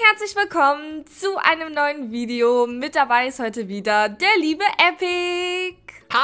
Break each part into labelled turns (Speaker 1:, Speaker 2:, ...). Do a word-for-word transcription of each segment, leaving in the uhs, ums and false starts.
Speaker 1: herzlich willkommen zu einem neuen Video. Mit dabei ist heute wieder der liebe Epic.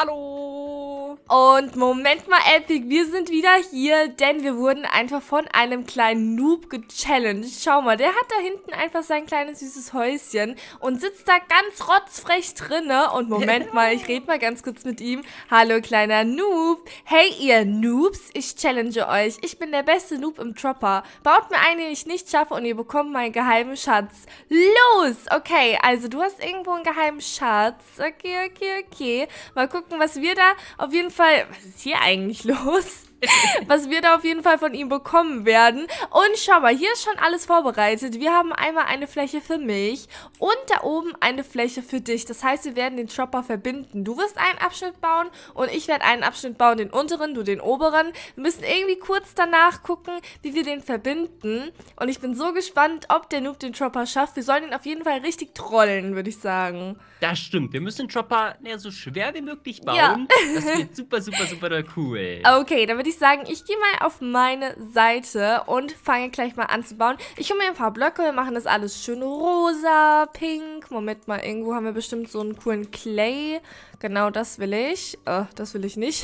Speaker 2: Hallo!
Speaker 1: Und Moment mal, Epic, wir sind wieder hier, denn wir wurden einfach von einem kleinen Noob gechallenged. Schau mal, der hat da hinten einfach sein kleines süßes Häuschen und sitzt da ganz rotzfrech drinne. Und Moment mal, ich rede mal ganz kurz mit ihm. Hallo, kleiner Noob. Hey, ihr Noobs, ich challenge euch. Ich bin der beste Noob im Dropper. Baut mir einen, den ich nicht schaffe und ihr bekommt meinen geheimen Schatz. Los! Okay, also du hast irgendwo einen geheimen Schatz. Okay, okay, okay. Mal gucken, was wir da auf jeden Fall... Was ist hier eigentlich los? Was wir da auf jeden Fall von ihm bekommen werden. Und schau mal, hier ist schon alles vorbereitet. Wir haben einmal eine Fläche für mich und da oben eine Fläche für dich. Das heißt, wir werden den Dropper verbinden. Du wirst einen Abschnitt bauen und ich werde einen Abschnitt bauen, den unteren, du den oberen. Wir müssen irgendwie kurz danach gucken, wie wir den verbinden. Und ich bin so gespannt, ob der Noob den Dropper schafft. Wir sollen ihn auf jeden Fall richtig trollen, würde ich sagen.
Speaker 2: Das stimmt. Wir müssen den Dropper ja, so schwer wie möglich bauen.
Speaker 1: Ja.
Speaker 2: Das wird super, super, super cool.
Speaker 1: Okay, dann würde ich sagen, ich gehe mal auf meine Seite und fange gleich mal an zu bauen. Ich hole mir ein paar Blöcke, wir machen das alles schön rosa, pink. Moment mal, irgendwo haben wir bestimmt so einen coolen Clay. Genau, das will ich. Äh, das will ich nicht.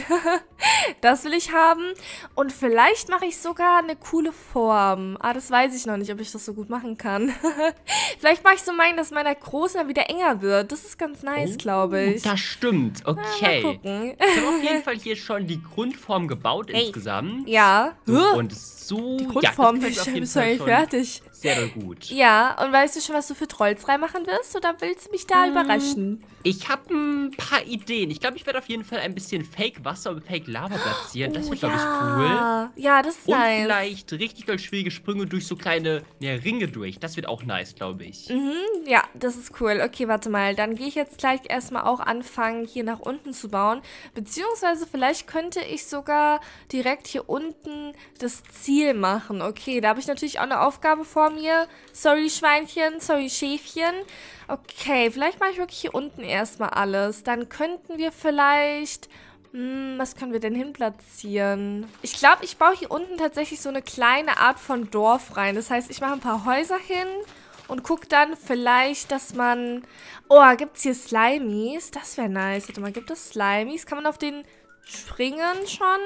Speaker 1: Das will ich haben. Und vielleicht mache ich sogar eine coole Form. Ah, das weiß ich noch nicht, ob ich das so gut machen kann. Vielleicht mache ich so meinen, dass meiner Großen wieder enger wird. Das ist ganz nice,
Speaker 2: oh,
Speaker 1: glaube ich.
Speaker 2: Das stimmt. Okay.
Speaker 1: Ja, mal gucken.
Speaker 2: Ich habe auf jeden Fall hier schon die Grundform gebaut hey. insgesamt.
Speaker 1: Ja.
Speaker 2: So, und so.
Speaker 1: Die Grundform
Speaker 2: ja,
Speaker 1: ist ja bist du eigentlich fertig.
Speaker 2: Sehr gut.
Speaker 1: Ja, und weißt du schon, was du für Trolls reinmachen wirst? Oder willst du mich da hm. überraschen?
Speaker 2: Ich habe ein paar Ideen. Ich glaube, ich werde auf jeden Fall ein bisschen Fake-Wasser und Fake-Lava platzieren. Das
Speaker 1: oh,
Speaker 2: wird, glaube
Speaker 1: ja.
Speaker 2: ich, cool.
Speaker 1: Ja, das ist
Speaker 2: und
Speaker 1: nice.
Speaker 2: Und vielleicht richtig doll schwierige Sprünge durch so kleine ja, Ringe durch. Das wird auch nice, glaube ich.
Speaker 1: Mhm, ja, das ist cool. Okay, warte mal. Dann gehe ich jetzt gleich erstmal auch anfangen, hier nach unten zu bauen. Beziehungsweise vielleicht könnte ich sogar direkt hier unten das Ziel machen. Okay, da habe ich natürlich auch eine Aufgabe vor mir. Sorry, Schweinchen. Sorry, Schäfchen. Okay, vielleicht mache ich wirklich hier unten erstmal alles. Dann könnten wir vielleicht... Hm, was können wir denn hinplatzieren? Ich glaube, ich baue hier unten tatsächlich so eine kleine Art von Dorf rein. Das heißt, ich mache ein paar Häuser hin und gucke dann vielleicht, dass man... Oh, gibt es hier Slimies? Das wäre nice. Warte mal, gibt es Slimies? Kann man auf den springen schon?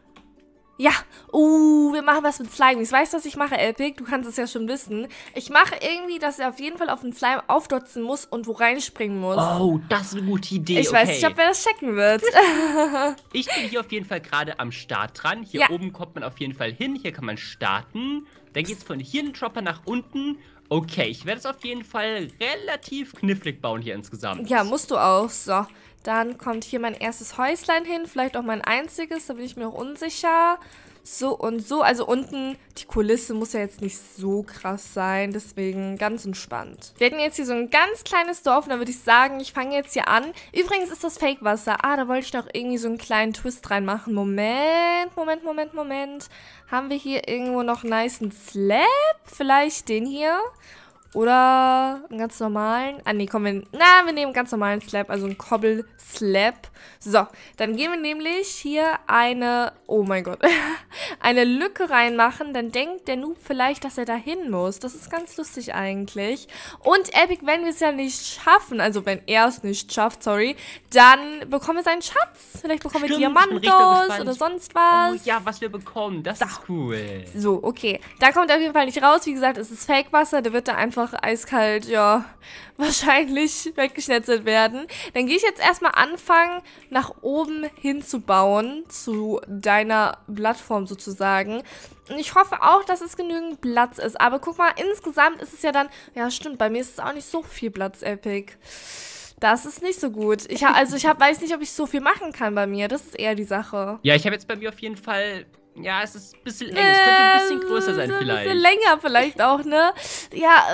Speaker 1: Ja, uh, wir machen was mit Slimies. Weißt du, was ich mache, Epic? Du kannst es ja schon wissen. Ich mache irgendwie, dass er auf jeden Fall auf den Slime aufdotzen muss und wo reinspringen muss.
Speaker 2: Oh, das ist eine gute Idee.
Speaker 1: Ich
Speaker 2: okay.
Speaker 1: weiß nicht, ob wer das checken wird.
Speaker 2: Ich bin hier auf jeden Fall gerade am Start dran. Hier
Speaker 1: ja.
Speaker 2: oben kommt man auf jeden Fall hin. Hier kann man starten. Dann geht es von hier in den Dropper nach unten. Okay, ich werde es auf jeden Fall relativ knifflig bauen hier insgesamt.
Speaker 1: Ja, musst du auch. So, dann kommt hier mein erstes Häuslein hin. Vielleicht auch mein einziges, da bin ich mir auch unsicher. So und so. Also unten, die Kulisse muss ja jetzt nicht so krass sein. Deswegen ganz entspannt. Wir hätten jetzt hier so ein ganz kleines Dorf. Und da würde ich sagen, ich fange jetzt hier an. Übrigens ist das Fake-Wasser. Ah, da wollte ich doch irgendwie so einen kleinen Twist reinmachen. Moment, Moment, Moment, Moment. Haben wir hier irgendwo noch einen nicen Slab? Vielleicht den hier? Oder einen ganz normalen. Ah, nee, komm, wir, na, wir nehmen einen ganz normalen Slab, also einen Cobble-Slab. So, dann gehen wir nämlich hier eine, oh mein Gott, eine Lücke reinmachen. Dann denkt der Noob vielleicht, dass er da hin muss. Das ist ganz lustig eigentlich. Und Epic, wenn wir es ja nicht schaffen, also wenn er es nicht schafft, sorry, dann bekommen wir seinen Schatz. Vielleicht bekommen wir Diamantos oder sonst was.
Speaker 2: Oh ja, was wir bekommen, das so. ist cool.
Speaker 1: So, okay. Da kommt er auf jeden Fall nicht raus. Wie gesagt, es ist Fake-Wasser, der wird da einfach eiskalt, ja, wahrscheinlich weggeschnetzelt werden. Dann gehe ich jetzt erstmal anfangen, nach oben hinzubauen, zu deiner Plattform sozusagen. Und ich hoffe auch, dass es genügend Platz ist. Aber guck mal, insgesamt ist es ja dann, ja stimmt, bei mir ist es auch nicht so viel Platz, Epic. Das ist nicht so gut. Ich ha also ich hab, weiß nicht, ob ich so viel machen kann bei mir. Das ist eher die Sache.
Speaker 2: Ja, ich habe jetzt bei mir auf jeden Fall... Ja, es ist ein bisschen eng. Es könnte ein bisschen größer sein vielleicht.
Speaker 1: Ein bisschen länger vielleicht auch, ne? Ja, ähm,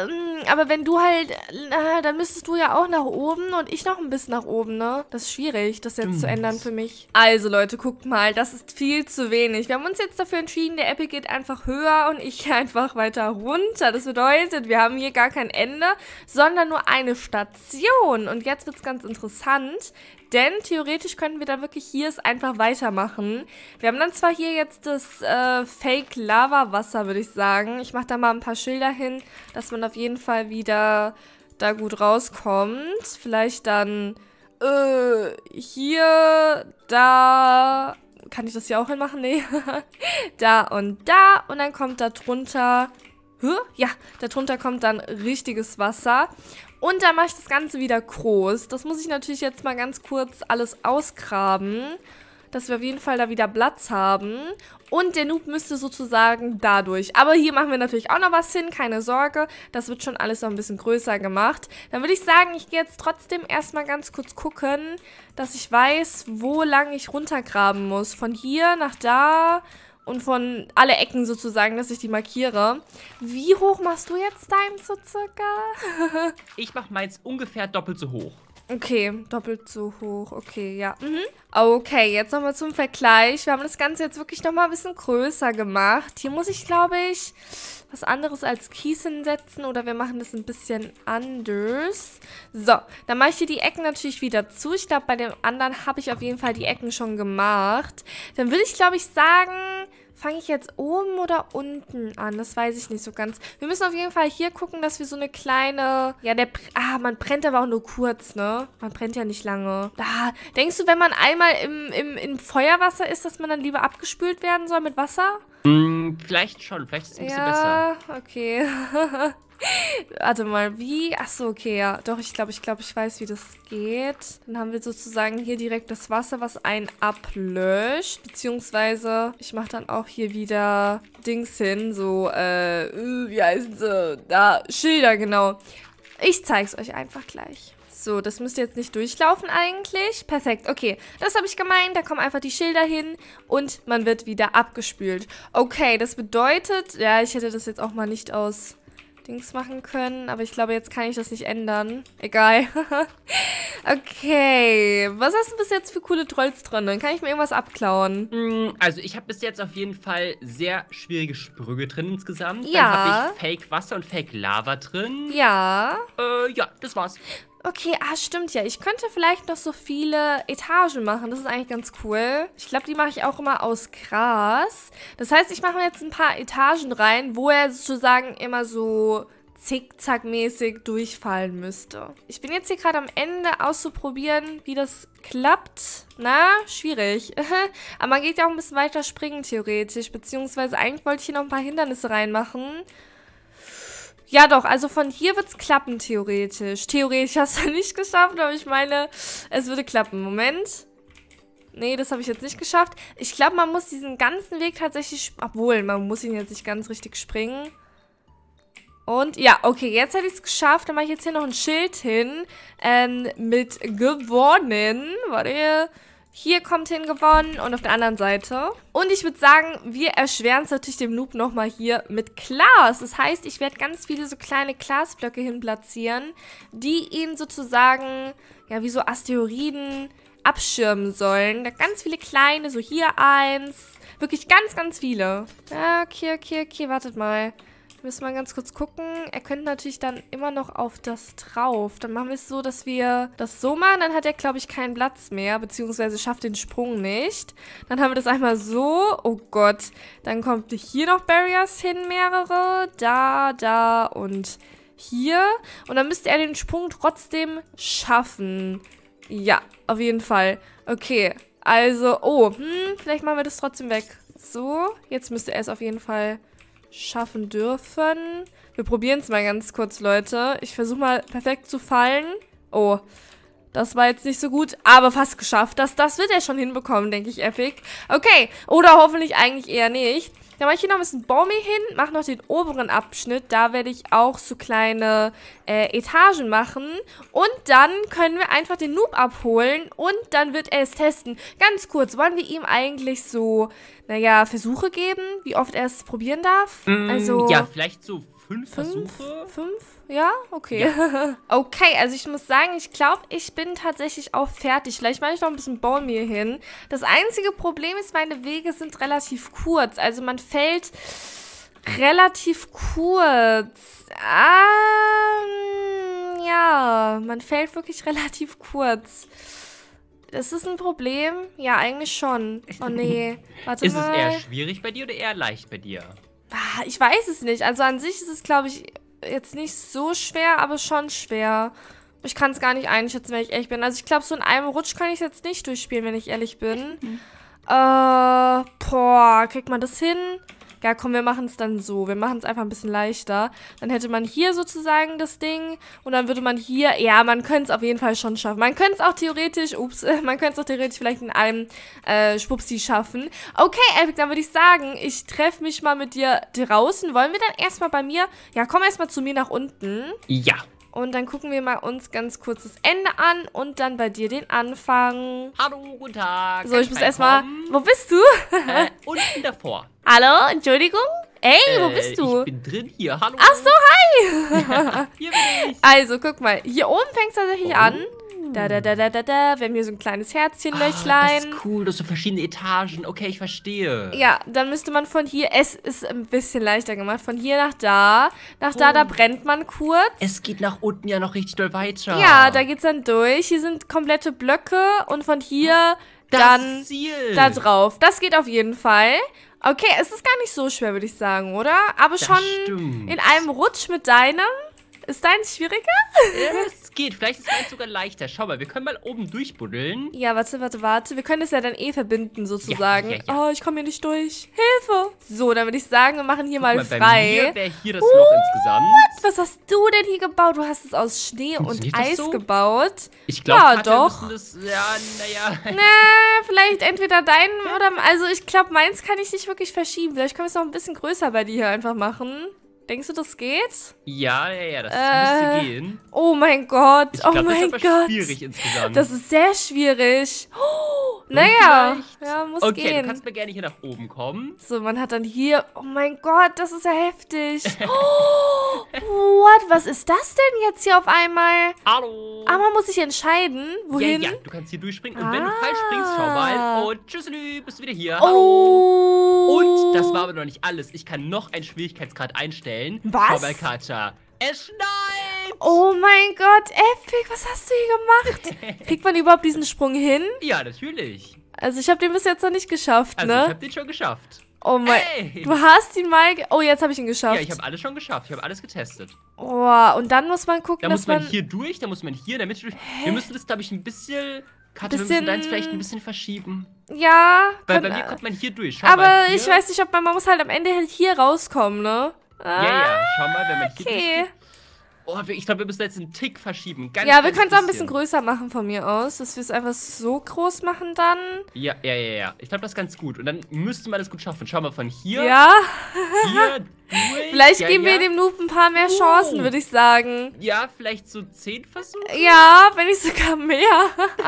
Speaker 1: aber wenn du halt, na, dann müsstest du ja auch nach oben und ich noch ein bisschen nach oben, ne? Das ist schwierig, das jetzt zu ändern für mich. Also Leute, guckt mal, das ist viel zu wenig. Wir haben uns jetzt dafür entschieden, der Epic geht einfach höher und ich einfach weiter runter. Das bedeutet, wir haben hier gar kein Ende, sondern nur eine Station. Und jetzt wird es ganz interessant, denn theoretisch könnten wir dann wirklich hier es einfach weitermachen. Wir haben dann zwar hier jetzt das äh, Fake-Lava-Wasser, würde ich sagen. Ich mache da mal ein paar Schilder hin, dass man auf jeden Fall wieder da gut rauskommt. Vielleicht dann äh, hier, da... Kann ich das hier auch hinmachen? Nee. Da und da. Und dann kommt da drunter... Huh? Ja, da drunter kommt dann richtiges Wasser. Und dann mache ich das Ganze wieder groß. Das muss ich natürlich jetzt mal ganz kurz alles ausgraben, dass wir auf jeden Fall da wieder Platz haben. Und der Noob müsste sozusagen dadurch. Aber hier machen wir natürlich auch noch was hin, keine Sorge. Das wird schon alles noch ein bisschen größer gemacht. Dann würde ich sagen, ich gehe jetzt trotzdem erstmal ganz kurz gucken, dass ich weiß, wo lang ich runtergraben muss. Von hier nach da und von alle Ecken sozusagen, dass ich die markiere. Wie hoch machst du jetzt deins so circa?
Speaker 2: Ich mache meins ungefähr doppelt so hoch.
Speaker 1: Okay, doppelt so hoch. Okay, ja. Mhm. Okay, jetzt nochmal zum Vergleich. Wir haben das Ganze jetzt wirklich nochmal ein bisschen größer gemacht. Hier muss ich, glaube ich, was anderes als Kies hinsetzen oder wir machen das ein bisschen anders. So, dann mache ich hier die Ecken natürlich wieder zu. Ich glaube, bei dem anderen habe ich auf jeden Fall die Ecken schon gemacht. Dann würde ich, glaube ich, sagen... Fange ich jetzt oben oder unten an? Das weiß ich nicht so ganz. Wir müssen auf jeden Fall hier gucken, dass wir so eine kleine... Ja, der... Ah, man brennt aber auch nur kurz, ne? Man brennt ja nicht lange. Ah, denkst du, wenn man einmal im, im, im Feuerwasser ist, dass man dann lieber abgespült werden soll mit Wasser?
Speaker 2: Hm, vielleicht schon. Vielleicht ist es ein bisschen besser.
Speaker 1: Ja, okay. Warte mal, wie? Achso, okay, ja. Doch, ich glaube, ich glaube, ich weiß, wie das geht. Dann haben wir sozusagen hier direkt das Wasser, was einen ablöscht. Beziehungsweise, ich mache dann auch hier wieder Dings hin. So, äh, wie heißen sie? Da, Schilder, genau. Ich zeig's euch einfach gleich. So, das müsste jetzt nicht durchlaufen eigentlich. Perfekt, okay. Das habe ich gemeint. Da kommen einfach die Schilder hin und man wird wieder abgespült. Okay, das bedeutet... Ja, ich hätte das jetzt auch mal nicht aus... Dings machen können, aber ich glaube, jetzt kann ich das nicht ändern. Egal. Okay, was hast du bis jetzt für coole Trolls drin? Dann kann ich mir irgendwas abklauen.
Speaker 2: Also ich habe bis jetzt auf jeden Fall sehr schwierige Sprünge drin insgesamt.
Speaker 1: Ja.
Speaker 2: Dann habe ich Fake Wasser und Fake Lava drin.
Speaker 1: Ja.
Speaker 2: Äh, ja, das war's.
Speaker 1: Okay, ah, stimmt ja. Ich könnte vielleicht noch so viele Etagen machen. Das ist eigentlich ganz cool. Ich glaube, die mache ich auch immer aus Gras. Das heißt, ich mache jetzt ein paar Etagen rein, wo er sozusagen immer so zickzackmäßig durchfallen müsste. Ich bin jetzt hier gerade am Ende auszuprobieren, wie das klappt. Na, schwierig. Aber man geht ja auch ein bisschen weiter springen, theoretisch. Beziehungsweise eigentlich wollte ich hier noch ein paar Hindernisse reinmachen. Ja doch, also von hier wird es klappen, theoretisch. Theoretisch hast du nicht geschafft, aber ich meine, es würde klappen. Moment. Nee, das habe ich jetzt nicht geschafft. Ich glaube, man muss diesen ganzen Weg tatsächlich... Obwohl, man muss ihn jetzt nicht ganz richtig springen. Und ja, okay, jetzt hätte ich es geschafft. Dann mache ich jetzt hier noch ein Schild hin. Ähm, mit gewonnen. Warte, hier kommt hin gewonnen und auf der anderen Seite. Und ich würde sagen, wir erschweren es natürlich dem Noob nochmal hier mit Glas. Das heißt, ich werde ganz viele so kleine Glasblöcke hin platzieren, die ihn sozusagen, ja, wie so Asteroiden abschirmen sollen. Da ganz viele kleine, so hier eins. Wirklich ganz, ganz viele. Ja, okay, okay, okay, wartet mal. Müssen wir ganz kurz gucken. Er könnte natürlich dann immer noch auf das drauf. Dann machen wir es so, dass wir das so machen. Dann hat er, glaube ich, keinen Platz mehr. Beziehungsweise schafft den Sprung nicht. Dann haben wir das einmal so. Oh Gott. Dann kommt hier noch Barriers hin, mehrere. Da, da und hier. Und dann müsste er den Sprung trotzdem schaffen. Ja, auf jeden Fall. Okay. Also, oh. Hm, vielleicht machen wir das trotzdem weg. So. Jetzt müsste er es auf jeden Fall schaffen dürfen. Wir probieren es mal ganz kurz, Leute. Ich versuche mal perfekt zu fallen. Oh, das war jetzt nicht so gut, aber fast geschafft. Das, das wird er schon hinbekommen, denke ich, Epic. Okay, oder hoffentlich eigentlich eher nicht. Dann mache ich hier noch ein bisschen Baumi hin, mache noch den oberen Abschnitt. Da werde ich auch so kleine äh, Etagen machen. Und dann können wir einfach den Noob abholen und dann wird er es testen. Ganz kurz, wollen wir ihm eigentlich so, naja, Versuche geben, wie oft er es probieren darf?
Speaker 2: Mm,
Speaker 1: also
Speaker 2: ja, vielleicht so fünf,
Speaker 1: Fünf?
Speaker 2: Versuche.
Speaker 1: Fünf? Ja? Okay. Ja. Okay, also ich muss sagen, ich glaube, ich bin tatsächlich auch fertig. Vielleicht mache ich noch ein bisschen Baum hier hin. Das einzige Problem ist, meine Wege sind relativ kurz. Also man fällt relativ kurz. Ähm, ja, man fällt wirklich relativ kurz. Ist das ein Problem? Ja, eigentlich schon. Oh nee. Warte
Speaker 2: Ist
Speaker 1: mal.
Speaker 2: es eher schwierig bei dir oder eher leicht bei dir?
Speaker 1: Ah, ich weiß es nicht. Also an sich ist es, glaube ich, jetzt nicht so schwer, aber schon schwer. Ich kann es gar nicht einschätzen, wenn ich ehrlich bin. Also ich glaube, so in einem Rutsch kann ich es jetzt nicht durchspielen, wenn ich ehrlich bin. Mhm. Äh, boah, kriegt man das hin? Ja, komm, wir machen es dann so. Wir machen es einfach ein bisschen leichter. Dann hätte man hier sozusagen das Ding und dann würde man hier, ja, man könnte es auf jeden Fall schon schaffen. Man könnte es auch theoretisch, ups, man könnte es auch theoretisch vielleicht in einem äh, Schwupsi schaffen. Okay, Epic, dann würde ich sagen, ich treffe mich mal mit dir draußen. Wollen wir dann erstmal bei mir, ja, komm erstmal zu mir nach unten.
Speaker 2: Ja.
Speaker 1: Und dann gucken wir mal uns ganz kurz das Ende an und dann bei dir den Anfang.
Speaker 2: Hallo, guten Tag.
Speaker 1: So, ich muss erstmal, wo bist du?
Speaker 2: äh, unten davor.
Speaker 1: Hallo, Entschuldigung? Ey, äh, wo bist du?
Speaker 2: Ich bin drin hier, hallo.
Speaker 1: Ach so, hi.
Speaker 2: Hier bin ich.
Speaker 1: Also, guck mal, hier oben fängt es tatsächlich
Speaker 2: oh.
Speaker 1: an. Da, da, da, da, da, da. Wir haben hier so ein kleines Herzchenlöchlein.
Speaker 2: Ah, das ist cool, das sind so verschiedene Etagen. Okay, ich verstehe.
Speaker 1: Ja, dann müsste man von hier, es ist ein bisschen leichter gemacht, von hier nach da. Nach oh. da, da brennt man kurz.
Speaker 2: Es geht nach unten ja noch richtig doll weiter.
Speaker 1: Ja, da geht's dann durch. Hier sind komplette Blöcke und von hier
Speaker 2: das
Speaker 1: dann
Speaker 2: Ziel.
Speaker 1: Da drauf. Das geht auf jeden Fall. Okay, es ist gar nicht so schwer, würde ich sagen, oder? Aber
Speaker 2: das
Speaker 1: schon
Speaker 2: stimmt.
Speaker 1: In einem Rutsch mit deinem. Ist deins schwieriger?
Speaker 2: Ja, es geht. Vielleicht ist meins sogar leichter. Schau mal, wir können mal oben durchbuddeln.
Speaker 1: Ja, warte, warte, warte. Wir können es ja dann eh verbinden, sozusagen.
Speaker 2: Ja, ja, ja.
Speaker 1: Oh, ich komme hier nicht durch. Hilfe! So, dann würde ich sagen, wir machen hier
Speaker 2: Guck
Speaker 1: mal,
Speaker 2: mal
Speaker 1: frei.
Speaker 2: Bei mir wäre hier das Loch What? insgesamt.
Speaker 1: Was hast du denn hier gebaut? Du hast es aus Schnee und Eis
Speaker 2: so?
Speaker 1: gebaut.
Speaker 2: Ich glaube,
Speaker 1: ja, doch.
Speaker 2: Das, ja, naja.
Speaker 1: Na, vielleicht entweder dein oder... Also, ich glaube, meins kann ich nicht wirklich verschieben. Vielleicht können wir es noch ein bisschen größer bei dir hier einfach machen. Denkst du, das geht?
Speaker 2: Ja, ja, ja, das
Speaker 1: äh,
Speaker 2: müsste gehen.
Speaker 1: Oh mein Gott,
Speaker 2: ich
Speaker 1: oh
Speaker 2: glaub,
Speaker 1: mein
Speaker 2: das ist aber
Speaker 1: Gott.
Speaker 2: schwierig insgesamt.
Speaker 1: Das ist sehr schwierig. Oh, naja, ja, muss
Speaker 2: okay,
Speaker 1: gehen.
Speaker 2: Okay, du kannst mir gerne hier nach oben kommen.
Speaker 1: So, man hat dann hier, oh mein Gott, das ist ja heftig. Oh, what, was ist das denn jetzt hier auf einmal?
Speaker 2: Hallo.
Speaker 1: Aber man muss sich entscheiden, wohin?
Speaker 2: Ja, ja, du kannst hier durchspringen und
Speaker 1: ah.
Speaker 2: wenn du falsch springst, schau mal. Und tschüsselü, bist du wieder hier. Hallo.
Speaker 1: Oh.
Speaker 2: Und das war aber noch nicht alles. Ich kann noch einen Schwierigkeitsgrad einstellen.
Speaker 1: Was?
Speaker 2: Schau mal, Katja. Es schneit!
Speaker 1: Oh mein Gott, Epic, was hast du hier gemacht? Kriegt man überhaupt diesen Sprung hin?
Speaker 2: Ja, natürlich.
Speaker 1: Also ich habe den bis jetzt noch nicht geschafft,
Speaker 2: also
Speaker 1: ne?
Speaker 2: ich habe den schon geschafft.
Speaker 1: Oh mein...
Speaker 2: Ey.
Speaker 1: Du hast ihn mal... Ge oh, jetzt habe ich ihn geschafft.
Speaker 2: Ja, ich habe alles schon geschafft. Ich habe alles getestet.
Speaker 1: Oh, und dann muss man gucken,
Speaker 2: da
Speaker 1: dass
Speaker 2: muss man,
Speaker 1: man...
Speaker 2: hier durch, da muss man hier in der Mitte durch.
Speaker 1: Hä?
Speaker 2: Wir müssen das, glaube ich, ein bisschen... Katja,
Speaker 1: bisschen...
Speaker 2: wir müssen deins vielleicht ein bisschen verschieben.
Speaker 1: Ja.
Speaker 2: Weil
Speaker 1: kann,
Speaker 2: bei mir kommt man hier durch. Schau
Speaker 1: aber
Speaker 2: mal, hier.
Speaker 1: ich weiß nicht, ob man... Man muss halt am Ende halt hier rauskommen, ne?
Speaker 2: Ah, ja, ja. Schau mal, wenn man hier
Speaker 1: okay.
Speaker 2: durchgeht. Oh, ich glaube, wir müssen jetzt einen Tick verschieben. Ganz,
Speaker 1: ja, wir
Speaker 2: ganz
Speaker 1: können es auch ein
Speaker 2: bisschen
Speaker 1: bisschen größer machen von mir aus, dass wir es einfach so groß machen dann.
Speaker 2: Ja, ja, ja, ja. Ich glaube, das ist ganz gut. Und dann müsste man das gut schaffen. Schau mal von hier.
Speaker 1: Ja.
Speaker 2: Hier durch.
Speaker 1: Vielleicht
Speaker 2: ja,
Speaker 1: geben
Speaker 2: ja.
Speaker 1: wir dem Noob ein paar mehr Chancen,
Speaker 2: oh.
Speaker 1: würde ich sagen.
Speaker 2: Ja, vielleicht so zehn Versuche?
Speaker 1: Ja, wenn nicht sogar mehr.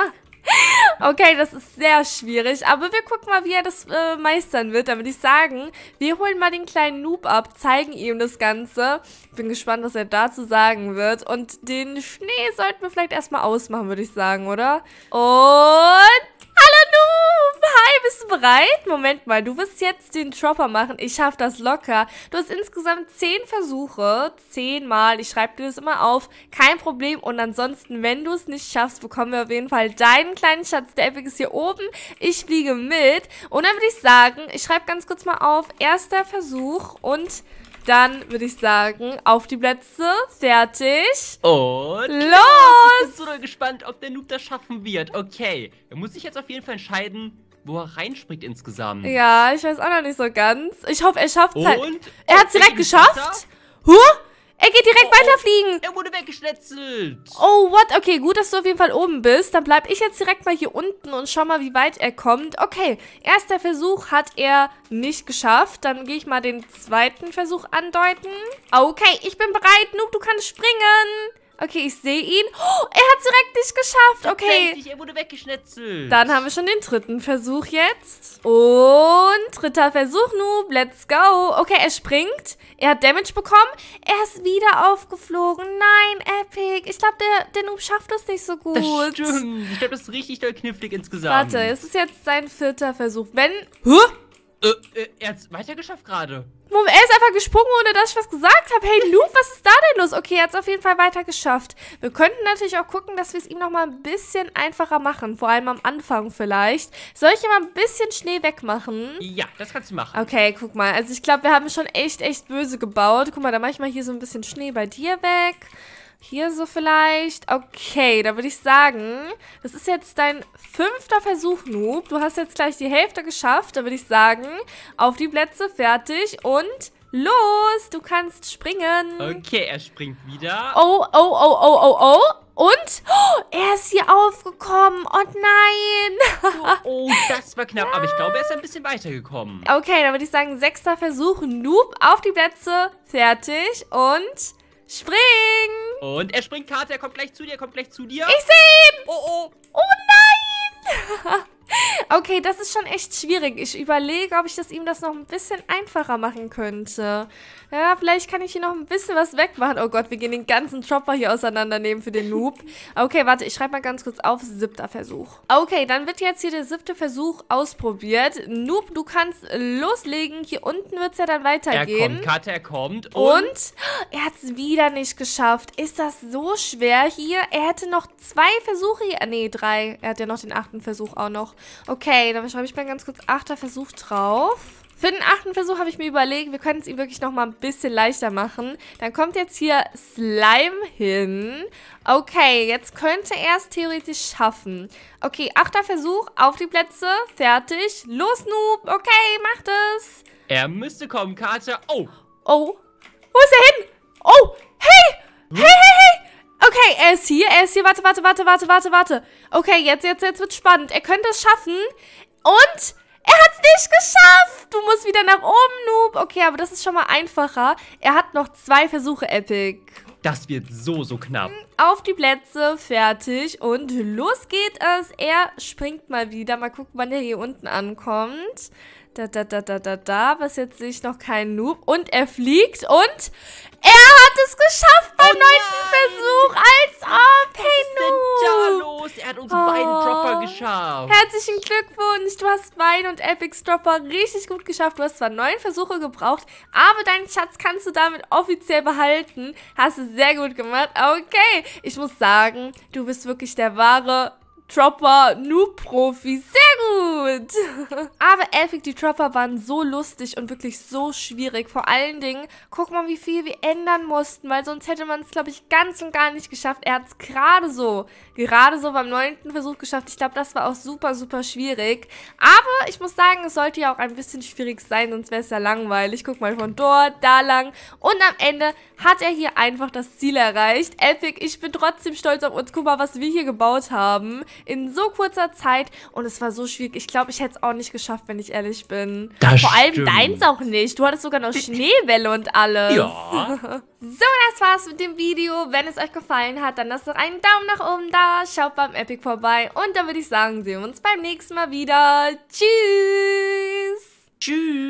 Speaker 1: Okay, das ist sehr schwierig, aber wir gucken mal, wie er das äh, meistern wird. Da würde ich sagen, wir holen mal den kleinen Noob ab, zeigen ihm das Ganze. Bin gespannt, was er dazu sagen wird. Und den Schnee sollten wir vielleicht erstmal ausmachen, würde ich sagen, oder? Und... Hallo Noob! Hi, bist du bereit? Moment mal, du wirst jetzt den Dropper machen. Ich schaffe das locker. Du hast insgesamt zehn Versuche. Zehnmal. Ich schreibe dir das immer auf. Kein Problem. Und ansonsten, wenn du es nicht schaffst, bekommen wir auf jeden Fall deinen kleinen Schatz. Der Epic ist hier oben. Ich fliege mit. Und dann würde ich sagen, ich schreibe ganz kurz mal auf. Erster Versuch und... Dann würde ich sagen, auf die Plätze, fertig
Speaker 2: und
Speaker 1: los!
Speaker 2: Ich bin so gespannt, ob der Noob das schaffen wird. Okay, er muss sich jetzt auf jeden Fall entscheiden, wo er reinspringt insgesamt.
Speaker 1: Ja, ich weiß auch noch nicht so ganz. Ich hoffe, er schafft es halt.
Speaker 2: Und?
Speaker 1: Er hat es direkt geschafft. Huh? Er geht direkt
Speaker 2: oh, oh,
Speaker 1: weiterfliegen.
Speaker 2: Er wurde weggeschnetzelt.
Speaker 1: Oh, what? Okay, gut, dass du auf jeden Fall oben bist. Dann bleib ich jetzt direkt mal hier unten und schau mal, wie weit er kommt. Okay, erster Versuch hat er nicht geschafft. Dann gehe ich mal den zweiten Versuch andeuten. Okay, ich bin bereit. Noob, du kannst springen. Okay, ich sehe ihn. Oh, er hat es direkt nicht geschafft. Okay.
Speaker 2: Tatsächlich, er wurde weggeschnetzelt.
Speaker 1: Dann haben wir schon den dritten Versuch jetzt. Und dritter Versuch, Noob. Let's go. Okay, er springt. Er hat Damage bekommen. Er ist wieder aufgeflogen. Nein, Epic. Ich glaube, der, der Noob schafft das nicht so gut.
Speaker 2: Das stimmt. Ich glaube, das ist richtig doll knifflig insgesamt.
Speaker 1: Warte, es ist jetzt sein vierter Versuch. Wenn... Huh?
Speaker 2: Äh, äh, er hat es weitergeschafft gerade.
Speaker 1: Er ist einfach gesprungen, ohne dass ich was gesagt habe. Hey, Noob, was ist da denn los? Okay, er hat es auf jeden Fall weiter geschafft. Wir könnten natürlich auch gucken, dass wir es ihm nochmal ein bisschen einfacher machen. Vor allem am Anfang vielleicht. Soll ich ihm mal ein bisschen Schnee wegmachen?
Speaker 2: Ja, das kannst du machen.
Speaker 1: Okay, guck mal. Also ich glaube, wir haben schon echt, echt böse gebaut. Guck mal, da mache ich mal hier so ein bisschen Schnee bei dir weg. Hier so vielleicht. Okay, da würde ich sagen, das ist jetzt dein fünfter Versuch, Noob. Du hast jetzt gleich die Hälfte geschafft. Da würde ich sagen, auf die Plätze, fertig und los. Du kannst springen.
Speaker 2: Okay, er springt wieder.
Speaker 1: Oh, oh, oh, oh, oh, oh. Und oh, er ist hier aufgekommen. Oh nein.
Speaker 2: Oh, das war knapp. Aber ich glaube, er ist ein bisschen weitergekommen.
Speaker 1: Okay, dann würde ich sagen, sechster Versuch, Noob, auf die Plätze, fertig und... Spring!
Speaker 2: Und er springt, Karte, er kommt gleich zu dir, er kommt gleich zu dir.
Speaker 1: Ich sehe ihn!
Speaker 2: Oh, oh.
Speaker 1: Oh nein! Okay, das ist schon echt schwierig. Ich überlege, ob ich das ihm das noch ein bisschen einfacher machen könnte. Ja, vielleicht kann ich hier noch ein bisschen was wegmachen. Oh Gott, wir gehen den ganzen Chopper hier auseinandernehmen für den Noob. Okay, warte, ich schreibe mal ganz kurz auf. Siebter Versuch. Okay, dann wird jetzt hier der siebte Versuch ausprobiert. Noob, du kannst loslegen. Hier unten wird es ja dann weitergehen.
Speaker 2: Er kommt, Karte, er kommt.
Speaker 1: Und, und er hat es wieder nicht geschafft. Ist das so schwer hier? Er hätte noch zwei Versuche hier. Nee, drei. Er hat ja noch den achten Versuch auch noch. Okay, dann schreibe ich mal ganz kurz achter Versuch drauf. Für den achten Versuch habe ich mir überlegt, wir können es ihm wirklich noch mal ein bisschen leichter machen. Dann kommt jetzt hier Slime hin. Okay, jetzt könnte er es theoretisch schaffen. Okay, achter Versuch, auf die Plätze, fertig. Los, Noob. Okay, macht es.
Speaker 2: Er müsste kommen, Karte. Oh.
Speaker 1: Oh. Wo ist er hin? Oh, hey. Hey, hey, hey. Okay, er ist hier, er ist hier. Warte, warte, warte, warte, warte, warte. Okay, jetzt, jetzt, jetzt wird spannend. Er könnte es schaffen. Und er hat es nicht geschafft. Du musst wieder nach oben, Noob. Okay, aber das ist schon mal einfacher. Er hat noch zwei Versuche, Epic.
Speaker 2: Das wird so, so knapp.
Speaker 1: Auf die Plätze, fertig. Und los geht es. Er springt mal wieder. Mal gucken, wann er hier unten ankommt. Da, da, da, da, da, da. Bis jetzt sehe ich noch keinen Noob. Und er fliegt und er hat es geschafft beim oh neunten Versuch. Als ob. Hey, Noob.
Speaker 2: Was ist denn da los? Er hat unsere oh. beiden Dropper geschafft.
Speaker 1: Herzlichen Glückwunsch. Du hast meinen und Epics Dropper richtig gut geschafft. Du hast zwar neun Versuche gebraucht, aber deinen Schatz kannst du damit offiziell behalten. Hast du sehr gut gemacht. Okay. Ich muss sagen, du bist wirklich der wahre Dropper Noob-Profi. Sehr gut. Aber Epic, die Dropper waren so lustig und wirklich so schwierig. Vor allen Dingen, guck mal, wie viel wir ändern mussten, weil sonst hätte man es, glaube ich, ganz und gar nicht geschafft. Er hat es gerade so, gerade so beim neunten Versuch geschafft. Ich glaube, das war auch super, super schwierig. Aber ich muss sagen, es sollte ja auch ein bisschen schwierig sein, sonst wäre es ja langweilig. Guck mal, von dort, da lang. Und am Ende hat er hier einfach das Ziel erreicht. Epic, ich bin trotzdem stolz auf uns. Guck mal, was wir hier gebaut haben. In so kurzer Zeit. Und es war so schwierig. Ich glaube, ich hätte es auch nicht geschafft, wenn ich ehrlich bin.
Speaker 2: Das
Speaker 1: Vor allem
Speaker 2: stimmt.
Speaker 1: deins auch nicht. Du hattest sogar noch Schneewelle und alles.
Speaker 2: Ja.
Speaker 1: So, das war's mit dem Video. Wenn es euch gefallen hat, dann lasst doch einen Daumen nach oben da. Schaut beim Epic vorbei. Und dann würde ich sagen, sehen wir uns beim nächsten Mal wieder. Tschüss.
Speaker 2: Tschüss.